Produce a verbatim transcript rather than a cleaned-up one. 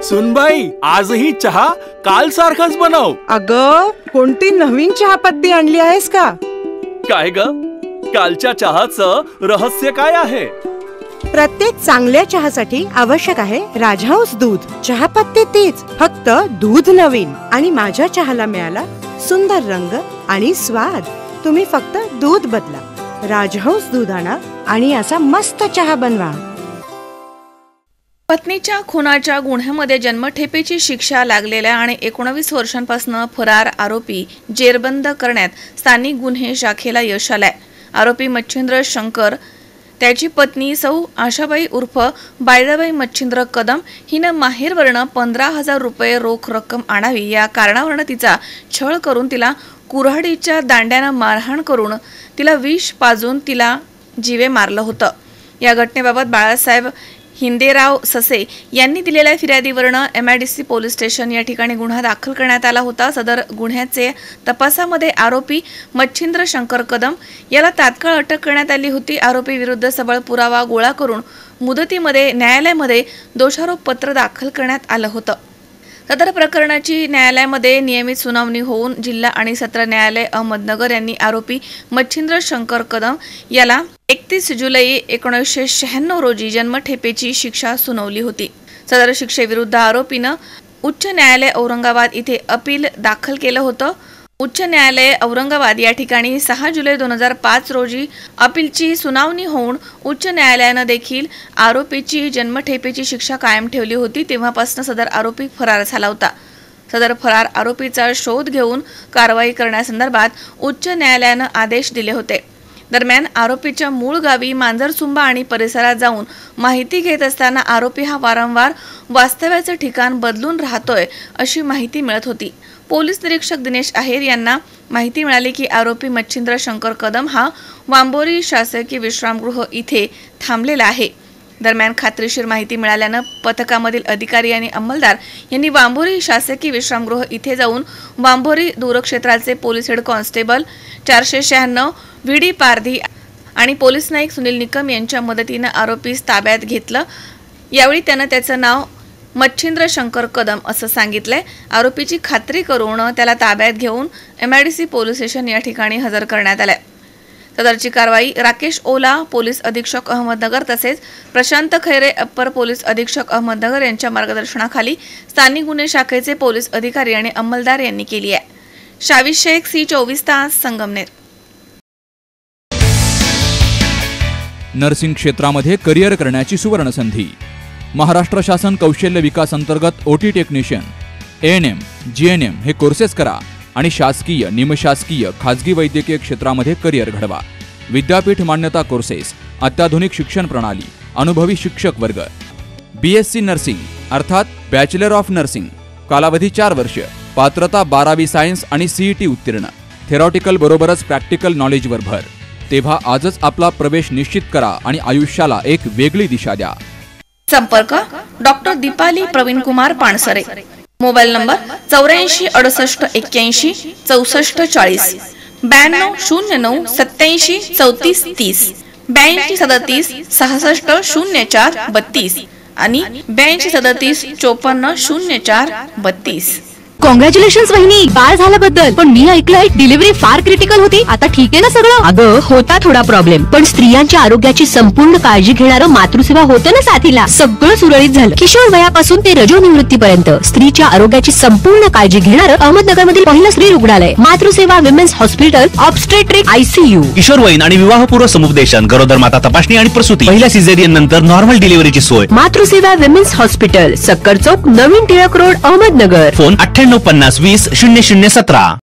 सुनबाई, आजही चहा काल सारखाच बनव. अगं, कोणती नवीन चहापत्ती आणली आहेस का? काय ग, कालच्या चहाचं रहस्य काय आहे? प्रत्येक चांगल्या चहासाठी आवश्यक आहे राजहंस दूध. चहापत्ती तीच, फक्त दूध नवीन. आणि माझ्या चहाला मिळाला सुंदर रंग आणि स्वाद. तुम्ही फक्त दूध बदला, राजहंस दूध आणा आणि असा मस्त चहा बनवा. पत्नीच्या खुनाच्या गुन्ह्यामध्ये जन्मठेपेची शिक्षा लागलेल्या आणि एकोणवीस वर्षांपासून फरार आरोपी जेरबंद करण्यात स्थानिक गुन्हे शाखेला यश आलंय. आरोपी मच्छिंद्र शंकर, त्याची पत्नी सौ आशाबाई उर्फ बायदाबाई मच्छिंद्र कदम हिनं माहेरवरनं पंधरा हजार रुपये रोख रक्कम आणावी या कारणावरनं तिचा छळ करून तिला कुऱ्हाडीच्या दांड्यानं मारहाण करून तिला विष पाजून तिला जीवे मारलं होतं. या घटनेबाबत बाळासाहेब हिंदेराव ससे यांनी दिलेल्या फिर्यादीवरनं M I D C police station या ठिकाणी गुन्हा दाखल करण्यात आला होता. सदर गुन्ह्याचे तपासामध्ये आरोपी मच्छिंद्र शंकर कदम याला तात्काळ अटक करण्यात आली होती. आरोपी विरुद्ध सबळ पुरावा गोळा करून मुदतीमध्ये न्यायालयामध्ये दोषारोप पत्र दाखल करण्यात आलं होतं. सदर प्रकरणाची न्यायालयामध्ये नियमित सुनावणी होऊन जिल्हा आणि सत्र न्यायालय अहमदनगर यांनी आरोपी मच्छिंद्र शंकर कदम याला एकतीस जुलै एकोणीसशे शहाण्णव रोजी जन्मठेपेची शिक्षा सुनावली होती. सदर शिक्षेविरुद्ध आरोपीनं उच्च न्यायालय औरंगाबाद इथे अपील दाखल केलं होतं. उच्च न्यायालय औरंगाबाद या ठिकाणी सहा जुलै दोन हजार पाच रोजी अपीलची सुनावणी होऊन उच्च न्यायालयानं देखील आरोपीची जन्मठेपेची शिक्षा कायम ठेवली होती. तेव्हापासून सदर आरोपी फरार झाला होता. सदर फरार आरोपीचा शोध घेऊन कारवाई करण्यासंदर्भात उच्च न्यायालयानं आदेश दिले होते. दरम्यान आरोपीच्या मूळ गावी मांजरसुंबा आणि परिसरात जाऊन माहिती घेत असताना आरोपी हा वारंवार वास्तव्याचं ठिकाण बदलून राहतोय अशी माहिती मिळत होती. पोलीस निरीक्षक दिनेश आहेर यांना माहिती मिळाली की आरोपी मच्छिंद्र शंकर कदम हा वांबोरी शासकीय विश्रामगृह इथे थांबलेला आहे. दरम्यान खात्रीशीर माहिती मिळाल्यानं पथकामधील अधिकारी आणि अंमलदार यांनी वांबोरी शासकीय विश्रामगृह इथे जाऊन वांबोरी दूरक्षेत्राचे पोलीस हेड कॉन्स्टेबल चारशे शहाण्णव व्ही डी पारधी आणि पोलीस नाईक सुनील निकम यांच्या मदतीनं आरोपीस ताब्यात घेतलं. यावेळी त्यानं त्याचं नाव मच्छिंद्र शंकर कदम असं सांगितलंय. आरोपीची खात्री करून त्याला ताब्यात घेऊन M I D C police station या ठिकाणी हजर करण्यात आलंय. सदरची कारवाई राकेश ओला पोलीस अधीक्षक अहमदनगर तसेच प्रशांत खैरे अप्पर पोलीस अधीक्षक अहमदनगर यांच्या मार्गदर्शनाखाली स्थानिक गुन्हे शाखेचे पोलीस अधिकारी आणि अंमलदार यांनी केली आहे. शावीज शेख, सी चोवीस तास, संगमनेर. नर्सिंग क्षेत्रामध्ये करिअर करण्याची सुवर्ण संधी. महाराष्ट्र शासन कौशल्य विकास अंतर्गत OT technician, A N M, G N M हे कोर्सेस करा आणि शासकीय, निमशासकीय, खाजगी वैद्यकीय क्षेत्रामध्ये करिअर घडवा. विद्यापीठ मान्यता कोर्सेस, अत्याधुनिक शिक्षण प्रणाली, अनुभवी शिक्षक वर्ग. बी एस सी नर्सिंग अर्थात बॅचलर ऑफ नर्सिंग, कालावधी चार वर्ष, पात्रता बारावी सायन्स आणि सीईटी उत्तीर्ण. थेरॉटिकल बरोबरच प्रॅक्टिकल नॉलेजवर भर. तेव्हा आजच आपला प्रवेश निश्चित करा आणि आयुष्याला एक वेगळी दिशा द्या. संपर्क doctor Deepali Pravin Kumar Pansare. Mobile number चौऱ्याऐंशी अडुसष्ट एक्क्याऐंशी चौसष्ट चाळीस, ब्याण्णव शून्य नऊ सत्याऐंशी चौतीस तीस, ब्याऐंशी सदतीस सहासष्ट शून्य चार बत्तीस आणि ब्याऐंशी सदतीस चोपन्न शून्य चार बत्तीस. कॉंग्रॅच्युलेशन्स वहिनी, बाळ झाल्याबद्दल. पण मी ऐकलंय डिलिव्हरी फार क्रिटिकल होती. आता ठीक आहे ना सगळं? अगं होता थोडा प्रॉब्लेम, पण स्त्रियांच्या आरोग्याची संपूर्ण काळजी घेणारं मातृसेवा होतं ना साथीला. सगळं सुरळीत झालं. किशोर वयापासून ते रजो निवृत्तीपर्यंत स्त्रीच्या आरोग्याची संपूर्ण काळजी घेणारं अहमदनगर मधील पहिलं स्त्री रुग्णालय Matruseva women's hospital, obstetric ICU. किशोरवयीन आणि विवाहपूर्व समुपदेशन, गरोदर माता तपासणी आणि प्रसूती, पहिल्या सिझेरियन नंतर नॉर्मल डिलिव्हरीची सोय. मातृसेवा विमेन्स हॉस्पिटल, सक्कर चौक, नवीन टिळक रोड, अहमदनगर. फोन अठ्ठ्याण्णव पन्नास वीस शून्य शून्य सतरा.